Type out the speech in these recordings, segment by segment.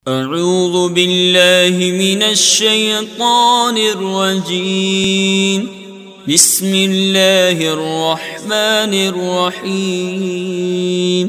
اعوذ باللہ من الشیطان الرجیم بسم اللہ الرحمن الرحیم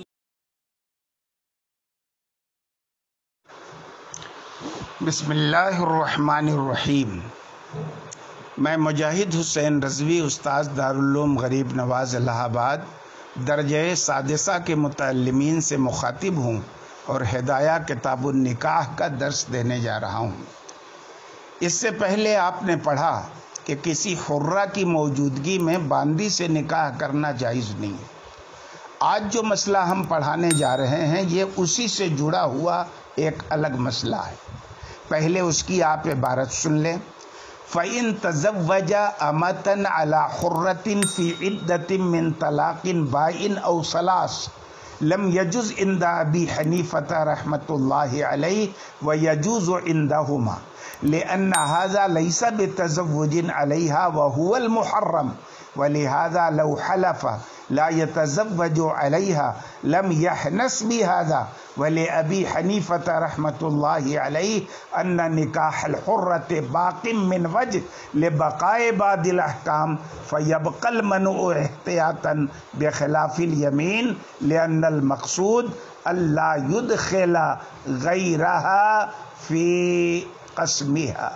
بسم اللہ الرحمن الرحیم۔ میں مجاہد حسین رضوی، استاذ دارالعلوم غریب نواز الہ آباد، درجہ سادسہ کے متعلمین سے مخاطب ہوں اور ہدایہ کتاب النکاح کا درس دینے جا رہا ہوں۔ اس سے پہلے آپ نے پڑھا کہ کسی حرہ کی موجودگی میں باندی سے نکاح کرنا جائز نہیں ہے۔ آج جو مسئلہ ہم پڑھانے جا رہے ہیں یہ اسی سے جڑا ہوا ایک الگ مسئلہ ہے۔ پہلے اس کی آپ عبارت سن لیں۔ فَإِن تَزَوَّجَ أَمَةً عَلَى حُرَّةٍ فِي عِدَّةٍ مِّن طَلَاقٍ بَائِنٍ أَوْ ثَلَاثٍ لم يجوز عند ابی حنیفۃ رحمۃ اللہ علیہ ويجوز عندهما لأن هذا ليس بتزوج عليها وهو المحرم ولهذا لو حلف لا يتزوج عليها لم يحنس بهذا ولأبي حنيفة رحمة الله عليه أن نكاح الحرة باق من وجه لبقاء بعض الأحكام فيبقى المنع احتياطا بخلاف اليمين لأن المقصود ألا يدخل غيرها في قسمها۔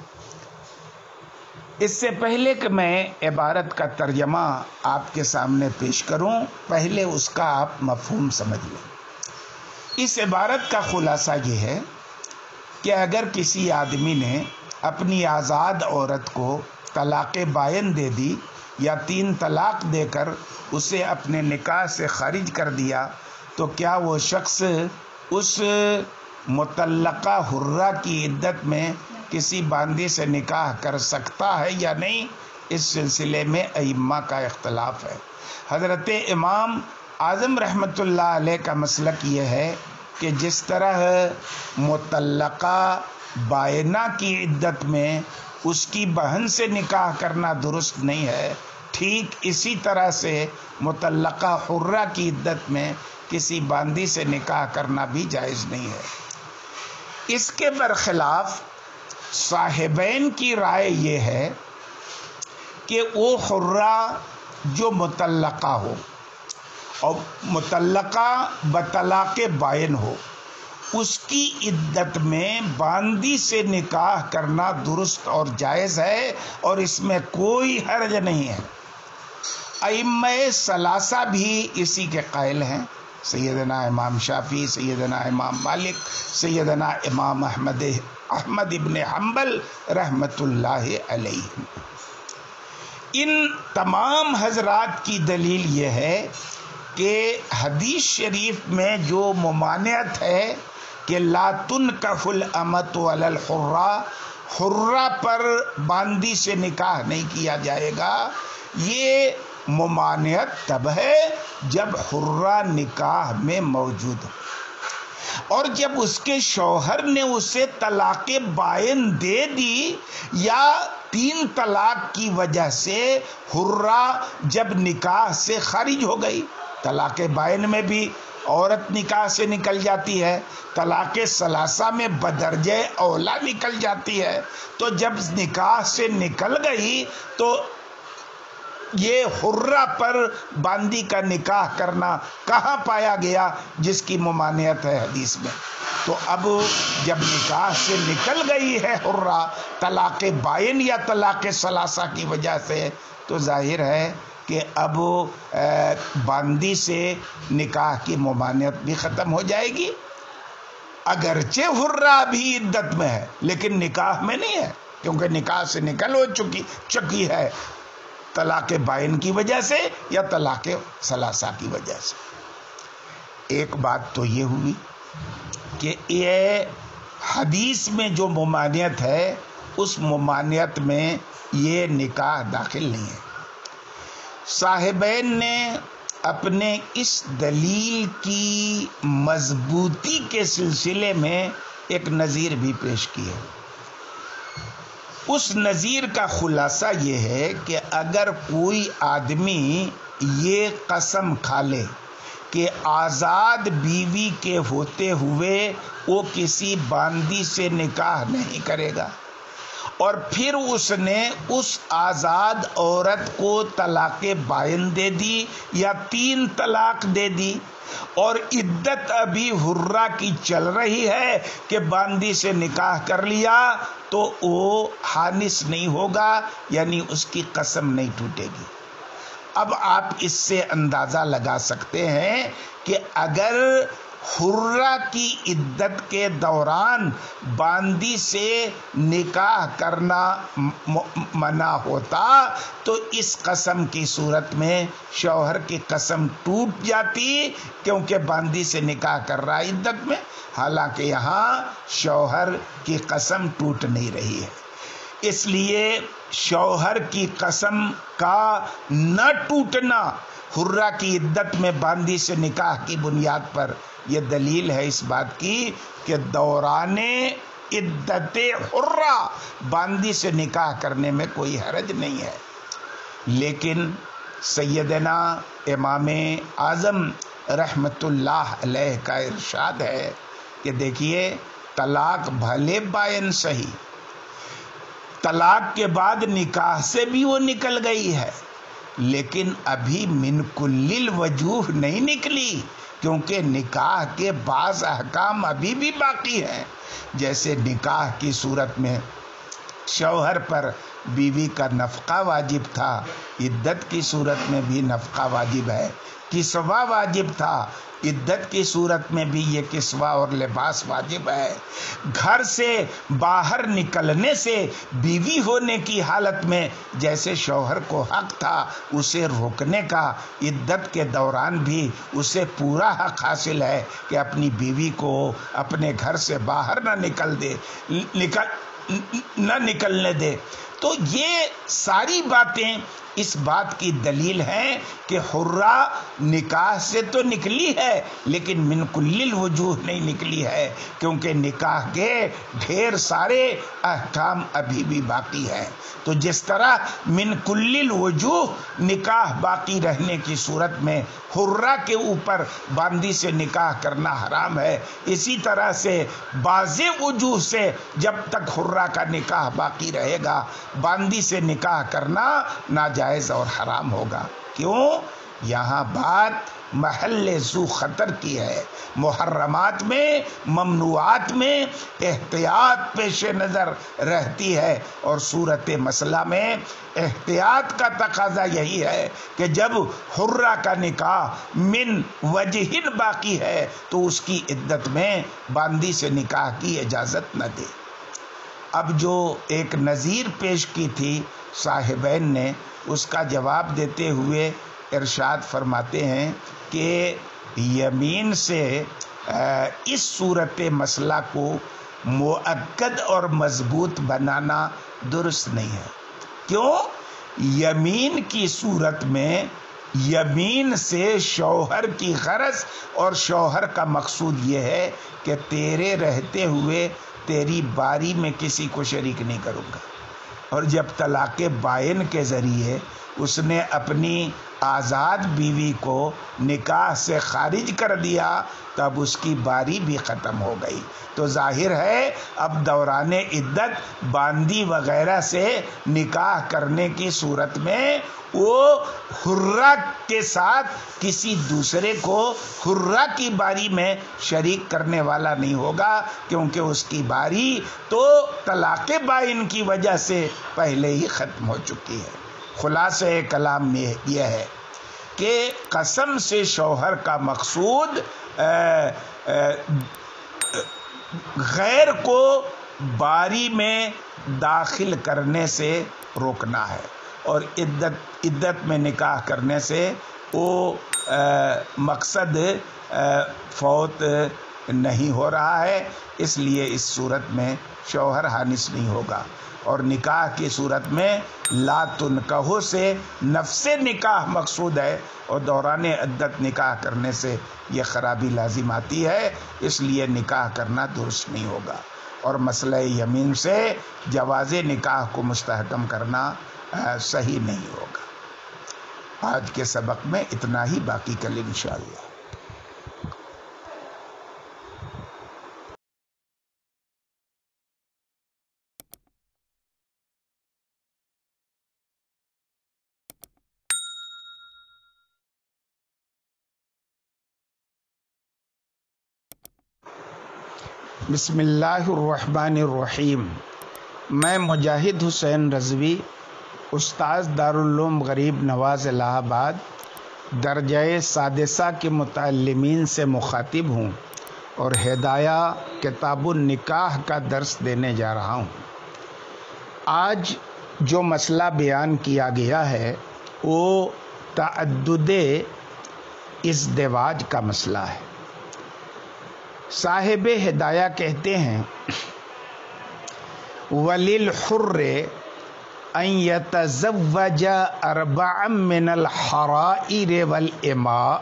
اس سے پہلے کہ میں عبارت کا ترجمہ آپ کے سامنے پیش کروں، پہلے اس کا آپ مفہوم سمجھ لیں۔ اس عبارت کا خلاصہ یہ ہے کہ اگر کسی آدمی نے اپنی آزاد عورت کو طلاق بائن دے دی یا 3 طلاق دے کر اسے اپنے نکاح سے خارج کر دیا تو کیا وہ شخص اس مطلقہ حرہ کی عدت میں کسی باندی سے نکاح کر سکتا ہے یا نہیں؟ اس سلسلے میں ائمہ کا اختلاف ہے۔ حضرت امام اعظم رحمۃ اللہ علیہ کا مسلک یہ ہے کہ جس طرح مطلقہ بائنہ کی عدت میں اس کی بہن سے نکاح کرنا درست نہیں ہے، ٹھیک اسی طرح سے مطلقہ حرہ کی عدت میں کسی باندی سے نکاح کرنا بھی جائز نہیں ہے۔ اس کے برخلاف صاحبین کی رائے یہ ہے کہ وہ حرہ جو مطلقہ ہو اور مطلقہ بطلاق بائن ہو، اس کی عدت میں باندی سے نکاح کرنا درست اور جائز ہے اور اس میں کوئی حرج نہیں ہے۔ ائمہ ثلاثہ بھی اسی کے قائل ہیں، سیدنا امام شافعی، سیدنا امام مالک، سیدنا امام احمد ابن حنبل رحمۃ اللہ علیہ۔ ان تمام حضرات کی دلیل یہ ہے کہ حدیث شریف میں جو ممانعت ہے کہ لا تنکح الامۃ علی الحرہ، حرہ پر باندی سے نکاح نہیں کیا جائے گا، یہ ممانعت تب ہے جب حرہ نکاح میں موجود ہو اور جب اس کے شوہر نے اسے طلاق بائن دے دی یا 3 طلاق کی وجہ سے حرہ جب نکاح سے خارج ہو گئی۔ طلاق بائن میں بھی عورت نکاح سے نکل جاتی ہے، طلاق ثلاثہ میں بدرجہ اولا نکل جاتی ہے، تو جب نکاح سے نکل گئی تو یہ حرہ پر باندی کا نکاح کرنا کہاں پایا گیا جس کی ممانعت ہے حدیث میں؟ تو اب جب نکاح سے نکل گئی ہے حرہ طلاق بائن یا طلاق ثلاثہ کی وجہ سے، تو ظاہر ہے کہ اب باندی سے نکاح کی ممانعت بھی ختم ہو جائے گی، اگرچہ حرہ بھی عدت میں ہے لیکن نکاح میں نہیں ہے، کیونکہ نکاح سے نکل ہو چکی ہے طلاق بائن کی وجہ سے یا طلاق ثلاثہ کی وجہ سے۔ ایک بات تو یہ ہوئی کہ یہ حدیث میں جو ممانعت ہے اس ممانعت میں یہ نکاح داخل نہیں ہے۔ صاحبین نے اپنے اس دلیل کی مضبوطی کے سلسلے میں ایک نظیر بھی پیش کی ہے۔ اس نظیر کا خلاصہ یہ ہے کہ اگر کوئی آدمی یہ قسم کھا لے کہ آزاد بیوی کے ہوتے ہوئے وہ کسی باندی سے نکاح نہیں کرے گا، اور پھر اس نے اس آزاد عورت کو طلاق بائن دے دی یا 3 طلاق دے دی، اور عدت ابھی حرہ کی چل رہی ہے کہ باندی سے نکاح کر لیا، تو وہ حانث نہیں ہوگا، یعنی اس کی قسم نہیں ٹوٹے گی۔ اب آپ اس سے اندازہ لگا سکتے ہیں کہ اگر حرہ کی عدت کے دوران باندی سے نکاح کرنا منع ہوتا تو اس قسم کی صورت میں شوہر کی قسم ٹوٹ جاتی، کیونکہ باندی سے نکاح کر رہا عدت میں، حالانکہ یہاں شوہر کی قسم ٹوٹ نہیں رہی ہے۔ اس لیے شوہر کی قسم کا نہ ٹوٹنا حرہ کی عدت میں باندی سے نکاح کی بنیاد پر یہ دلیل ہے اس بات کی کہ دوران عدت حرہ باندی سے نکاح کرنے میں کوئی حرج نہیں ہے۔ لیکن سیدنا امام اعظم رحمت اللہ علیہ کا ارشاد ہے کہ دیکھیے، طلاق بھلے بائن صحیح، طلاق کے بعد نکاح سے بھی وہ نکل گئی ہے، لیکن ابھی من کل الوجوہ نہیں نکلی، کیونکہ نکاح کے بعض احکام ابھی بھی باقی ہیں۔ جیسے نکاح کی صورت میں شوہر پر بیوی کا نفقہ واجب تھا، عدت کی صورت میں بھی نفقہ واجب ہے، کسوہ واجب تھا، عدت کی صورت میں بھی یہ کسوہ اور لباس واجب ہے، گھر سے باہر نکلنے سے بیوی ہونے کی حالت میں جیسے شوہر کو حق تھا اسے روکنے کا، عدت کے دوران بھی اسے پورا حق حاصل ہے کہ اپنی بیوی کو اپنے گھر سے باہر نہ نکلنے دے۔ تو یہ ساری باتیں اس بات کی دلیل ہیں کہ حرہ نکاح سے تو نکلی ہے لیکن من کل الوجوہ نہیں نکلی ہے، کیونکہ نکاح کے ڈھیر سارے احکام ابھی بھی باقی ہیں۔ تو جس طرح من کل الوجوہ نکاح باقی رہنے کی صورت میں حرہ کے اوپر باندی سے نکاح کرنا حرام ہے، اسی طرح سے بعض وجوہ سے جب تک حرہ کا نکاح باقی رہے گا باندی سے نکاح کرنا ناجائز اور حرام ہوگا۔ کیوں؟ یہاں بات محل ذو خطر کی ہے، محرمات میں ممنوعات میں احتیاط پیش نظر رہتی ہے، اور صورت مسئلہ میں احتیاط کا تقاضا یہی ہے کہ جب حرہ کا نکاح من وجہ باقی ہے تو اس کی عدت میں باندی سے نکاح کی اجازت نہ دے۔ اب جو ایک نظیر پیش کی تھی صاحبین نے، اس کا جواب دیتے ہوئے ارشاد فرماتے ہیں کہ یمین سے اس صورت مسئلہ کو مؤکد اور مضبوط بنانا درست نہیں ہے۔ کیوں؟ یمین کی صورت میں یمین سے شوہر کی غرض اور شوہر کا مقصود یہ ہے کہ تیرے رہتے ہوئے تیری باری میں کسی کو شریک نہیں کروں گا، اور جب طلاق بائن کے ذریعے اس نے اپنی آزاد بیوی کو نکاح سے خارج کر دیا تب اس کی باری بھی ختم ہو گئی۔ تو ظاہر ہے اب دوران عدت باندی وغیرہ سے نکاح کرنے کی صورت میں وہ حرہ کے ساتھ کسی دوسرے کو حرہ کی باری میں شریک کرنے والا نہیں ہوگا، کیونکہ اس کی باری تو طلاق بائن کی وجہ سے پہلے ہی ختم ہو چکی ہے۔ خلاصہ کلام میں یہ ہے کہ قسم سے شوہر کا مقصود غیر کو باری میں داخل کرنے سے روکنا ہے، اور عدت میں نکاح کرنے سے وہ مقصد فوت نہیں ہو رہا ہے، اس لیے اس صورت میں شوہر حانث نہیں ہوگا۔ اور نکاح کی صورت میں لا تنکحو سے نفس نکاح مقصود ہے، اور دوران عدت نکاح کرنے سے یہ خرابی لازم آتی ہے، اس لیے نکاح کرنا درست نہیں ہوگا، اور مسئلہ یمین سے جواز نکاح کو مستحکم کرنا صحیح نہیں ہوگا۔ آج کے سبق میں اتنا ہی، باقی کل انشاءاللہ۔ بسم اللہ الرحمن الرحیم۔ میں مجاہد حسین رضوی، استاذ دارالعلوم غریب نواز الہ آباد، درجہ سادسہ کے متعلمین سے مخاطب ہوں اور ہدایہ کتاب النکاح کا درس دینے جا رہا ہوں۔ آج جو مسئلہ بیان کیا گیا ہے وہ تعدد ازدواج کا مسئلہ ہے۔ صاحب ہدایہ کہتے ہیں وَلِلْحُرِّ أَن يَتَزَوَّجَ أَرْبَعًا مِّنَ الْحَرَائِرِ وَالْإِمَاءِ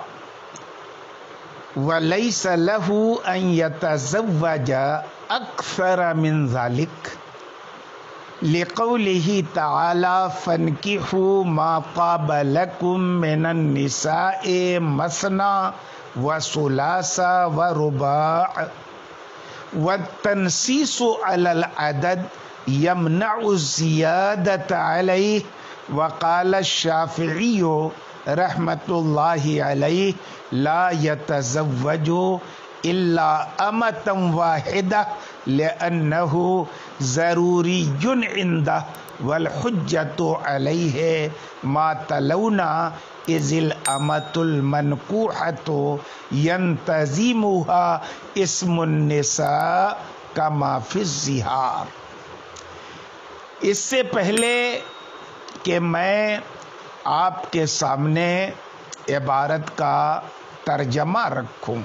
وَلَيْسَ لَهُ أَن يَتَزَوَّجَ أَكْثَرَ مِن ذَلِكَ لِقَوْلِهِ تَعَالَى فَانكِحُوا مَا طَابَ لَكُم مِّنَ النِّسَاءِ مَثْنَىٰ وثلاث ورباع والتنصيص على العدد يمنع الزيادة عليه وقال الشافعي رحمة الله عليه لا يتزوج إلا أمة واحدة لأنه ضروري عنده والحجة عليه ما تلونا إذ الأمة المنكوحة ينتظمها اسم النساء كما في الزهار۔ اس سے پہلے کہ میں آپ کے سامنے عبارت کا ترجمہ رکھوں،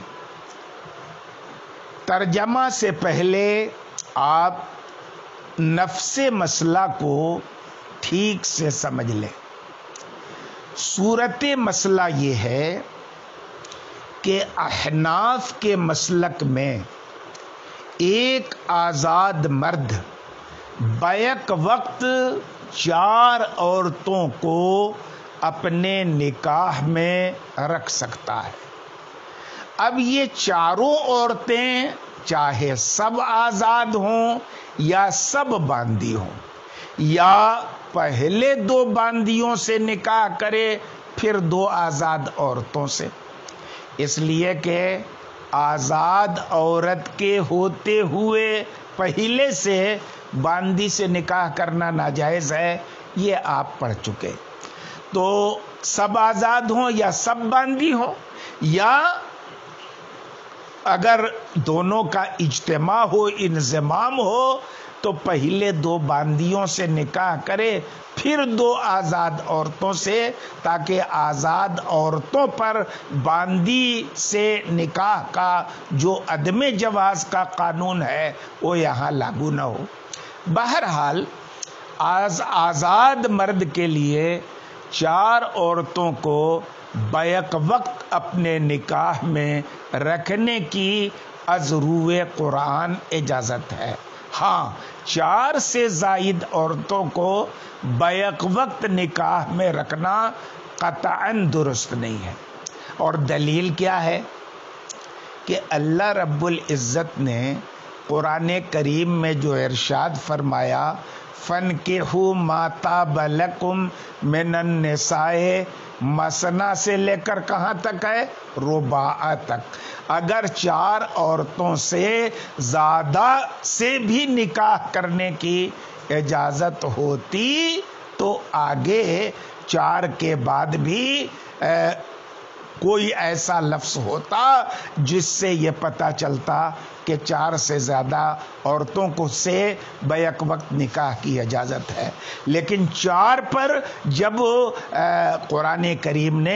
ترجمہ سے پہلے آپ نفس مسئلہ کو ٹھیک سے سمجھ لیں۔ صورت مسئلہ یہ ہے کہ احناف کے مسلک میں ایک آزاد مرد بیک وقت 4 عورتوں کو اپنے نکاح میں رکھ سکتا ہے۔ اب یہ چاروں عورتیں چاہے سب آزاد ہوں یا سب باندی ہوں، یا پہلے 2 باندیوں سے نکاح کرے پھر 2 آزاد عورتوں سے، اس لیے کہ آزاد عورت کے ہوتے ہوئے پہلے سے باندی سے نکاح کرنا ناجائز ہے، یہ آپ پڑھ چکے۔ تو سب آزاد ہوں یا سب باندی ہوں، یا اگر دونوں کا اجتماع ہو، انضمام ہو، تو پہلے 2 باندیوں سے نکاح کرے پھر 2 آزاد عورتوں سے، تاکہ آزاد عورتوں پر باندی سے نکاح کا جو عدم جواز کا قانون ہے وہ یہاں لاگو نہ ہو۔ بہرحال آزاد مرد کے لیے 4 عورتوں کو بیک وقت اپنے نکاح میں رکھنے کی از روئے قرآن اجازت ہے۔ ہاں، 4 سے زائد عورتوں کو بیک وقت نکاح میں رکھنا قطعاً درست نہیں ہے۔ اور دلیل کیا ہے کہ اللہ رب العزت نے قرآن کریم میں جو ارشاد فرمایا فَانْكِحُوا مَا طَابَ لَكُم مِّنَ النِّسَاءِ مثنیٰ سے لے کر کہاں تک ہے؟ رباع تک۔ اگر 4 عورتوں سے زیادہ سے بھی نکاح کرنے کی اجازت ہوتی تو آگے 4 کے بعد بھی کوئی ایسا لفظ ہوتا جس سے یہ پتہ چلتا کہ 4 سے زیادہ عورتوں کو سے بیک وقت نکاح کی اجازت ہے۔ لیکن 4 پر جب قرآن کریم نے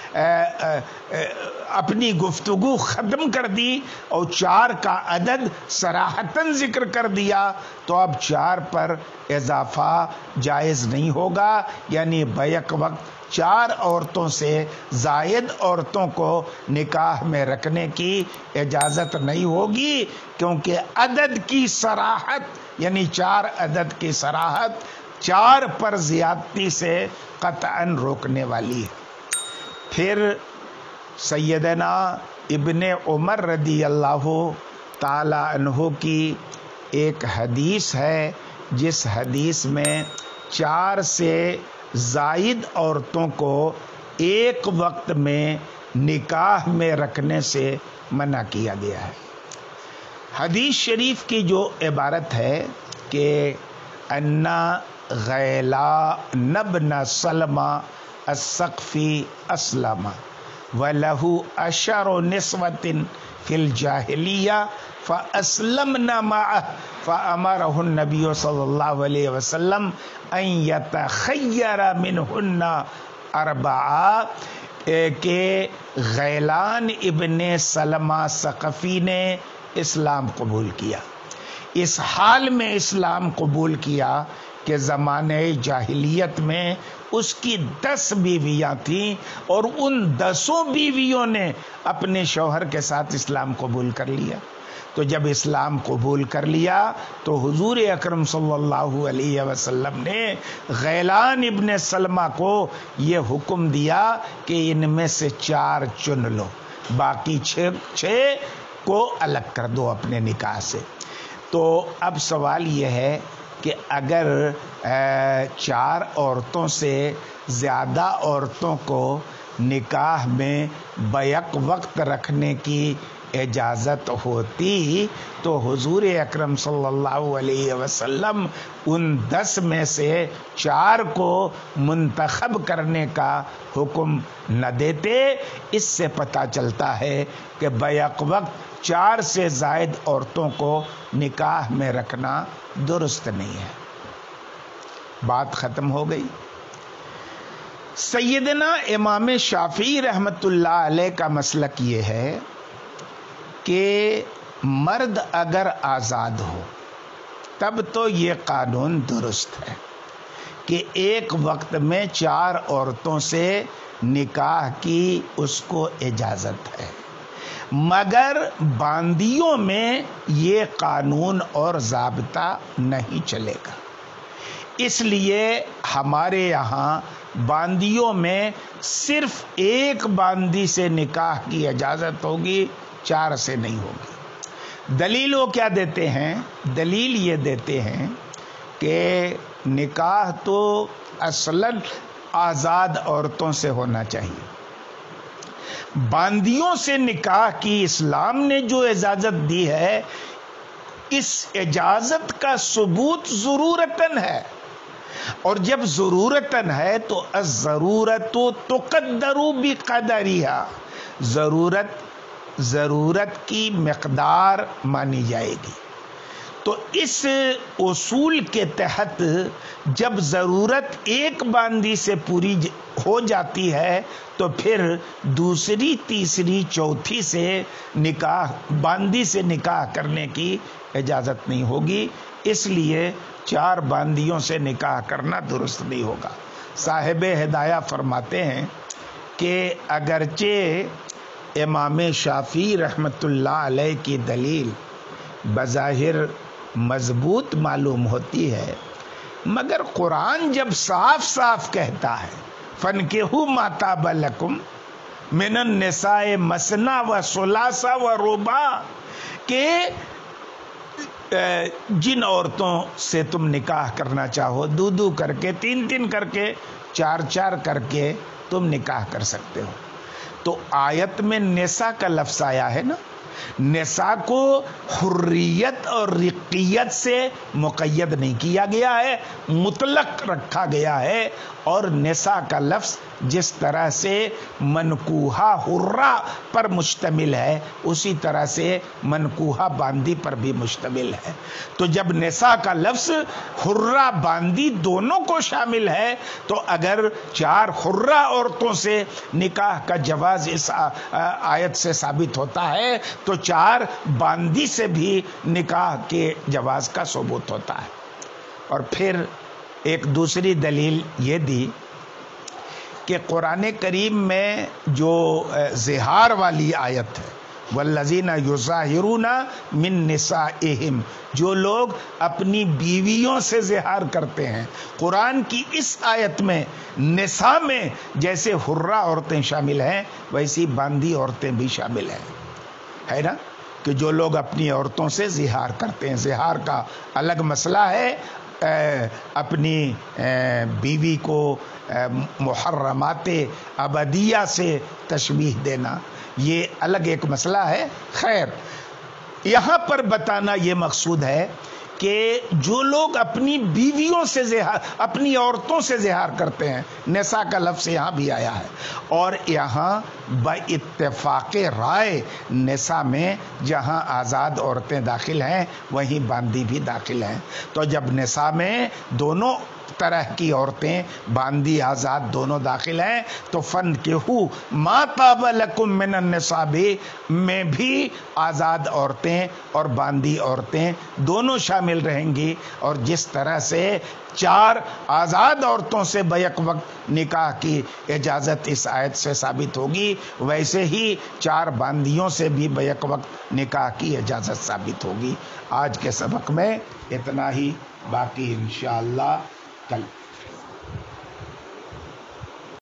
اپنی گفتگو ختم کر دی اور 4 کا عدد صراحتاً ذکر کر دیا، تو اب 4 پر اضافہ جائز نہیں ہوگا، یعنی بیک وقت 4 عورتوں سے زائد عورتوں کو نکاح میں رکھنے کی اجازت نہیں ہوگی، کیونکہ عدد کی صراحت یعنی 4 عدد کی صراحت 4 پر زیادتی سے قطعاً روکنے والی ہے۔ پھر سیدنا ابن عمر رضی اللہ تعالی عنہ کی ایک حدیث ہے، جس حدیث میں 4 سے زائد عورتوں کو ایک وقت میں نکاح میں رکھنے سے منع کیا گیا ہے۔ حدیث شریف کی جو عبارت ہے کہ انا غیلان ابن سلمہ الثقفی اسلم وَلَهُ أَشَرُ نِسْوَةٍ فِي الْجَاهِلِيَّةِ فَأَسْلَمْنَا مَعَهُ فَأَمَرَهُ النَّبِيُّ صلی اللہ علیہ وسلم أَن يَتَخَيَّرَ مِنْهُنَّ أَرْبَعَةً کہ غیلان ابن سلمہ ثقفی نے اسلام قبول کیا، اس حال میں اسلام قبول کیا کہ زمانے جاہلیت میں اس کی 10 بیویاں تھیں اور ان 10 بیویوں نے اپنے شوہر کے ساتھ اسلام قبول کر لیا۔ تو جب اسلام قبول کر لیا تو حضور اکرم صلی اللہ علیہ وسلم نے غیلان ابن سلمہ کو یہ حکم دیا کہ ان میں سے 4 چن لو، باقی 6 کو الگ کر دو اپنے نکاح سے۔ تو اب سوال یہ ہے کہ اگر 4 عورتوں سے زیادہ عورتوں کو نکاح میں بیک وقت رکھنے کی اجازت ہوتی تو حضور اکرم صلی اللہ علیہ وسلم ان 10 میں سے 4 کو منتخب کرنے کا حکم نہ دیتے۔ اس سے پتہ چلتا ہے کہ بیک وقت 4 سے زائد عورتوں کو نکاح میں رکھنا درست نہیں ہے۔ بات ختم ہو گئی۔ سیدنا امام شافعی رحمت اللہ علیہ کا مسلک یہ ہے کہ مرد اگر آزاد ہو تب تو یہ قانون درست ہے کہ ایک وقت میں 4 عورتوں سے نکاح کی اس کو اجازت ہے، مگر باندیوں میں یہ قانون اور ضابطہ نہیں چلے گا۔ اس لیے ہمارے یہاں باندیوں میں صرف ایک باندی سے نکاح کی اجازت ہوگی، 4 سے نہیں ہوگی۔ دلیل وہ کیا دیتے ہیں؟ دلیل یہ دیتے ہیں کہ نکاح تو اصلاً آزاد عورتوں سے ہونا چاہیے، باندیوں سے نکاح کی اسلام نے جو اجازت دی ہے، اس اجازت کا ثبوت ضرورتاً ہے، اور جب ضرورتاً ہے تو الضرورت تقدر بقدرها، ضرورت کی مقدار مانی جائے گی۔ تو اس اصول کے تحت جب ضرورت ایک باندی سے پوری ہو جاتی ہے تو پھر دوسری، تیسری، چوتھی سے نکاح، باندی سے نکاح کرنے کی اجازت نہیں ہوگی۔ اس لیے 4 باندیوں سے نکاح کرنا درست نہیں ہوگا۔ صاحب ہدایہ فرماتے ہیں کہ اگرچہ امام شافعی رحمت اللہ علیہ کی دلیل بظاہر مضبوط معلوم ہوتی ہے، مگر قرآن جب صاف صاف کہتا ہے فَانْكِحُوا مَا طَابَ لَكُمْ مِنَ النِّسَاءِ مَثْنَىٰ وَثُلَاثَ وَرُبَاعَ، کہ جن عورتوں سے تم نکاح کرنا چاہو 2 کر کے، 3 کر کے، 4 کر کے تم نکاح کر سکتے ہو۔ تو آیت میں نساء کا لفظ آیا ہے نا، نساء کو حریت اور رقیت سے مقید نہیں کیا گیا ہے، مطلق رکھا گیا ہے۔ اور نساء کا لفظ جس طرح سے منکوحہ حرہ پر مشتمل ہے اسی طرح سے منکوحہ باندی پر بھی مشتمل ہے۔ تو جب نساء کا لفظ حرہ باندی دونوں کو شامل ہے تو اگر 4 حرہ عورتوں سے نکاح کا جواز اس آیت سے ثابت ہوتا ہے تو 4 باندی سے بھی نکاح کے جواز کا ثبوت ہوتا ہے۔ اور پھر ایک دوسری دلیل یہ دی کہ قرآن کریم میں جو زہار والی آیت ہے والذین یظاہرون من نسائہم، جو لوگ اپنی بیویوں سے زہار کرتے ہیں، قرآن کی اس آیت میں نساء میں جیسے حرہ عورتیں شامل ہیں ویسی باندی عورتیں بھی شامل ہیں، ہے نا، کہ جو لوگ اپنی عورتوں سے زہار کرتے ہیں۔ زہار کا الگ مسئلہ ہے، اپنی بیوی کو محرمات ابدیہ سے تشبیہ دینا یہ الگ ایک مسئلہ ہے۔ خیر، یہاں پر بتانا یہ مقصود ہے کہ جو لوگ اپنی بیویوں سے اپنی عورتوں سے زہار کرتے ہیں، نساء کا لفظ یہاں بھی آیا ہے، اور یہاں باتفاق رائے نساء میں جہاں آزاد عورتیں داخل ہیں وہیں باندی بھی داخل ہیں۔ تو جب نساء میں دونوں طرح کی عورتیں، باندی آزاد دونوں داخل ہیں، تو فَانْكِحُوا مَا طَابَ لَكُم مِّنَ النِّسَاءِ میں بھی آزاد عورتیں اور باندی عورتیں دونوں شامل رہیں گی، اور جس طرح سے 4 آزاد عورتوں سے بیک وقت نکاح کی اجازت اس آیت سے ثابت ہوگی، ویسے ہی 4 باندیوں سے بھی بیک وقت نکاح کی اجازت ثابت ہوگی۔ آج کے سبق میں اتنا ہی، باقی انشاءاللہ کل۔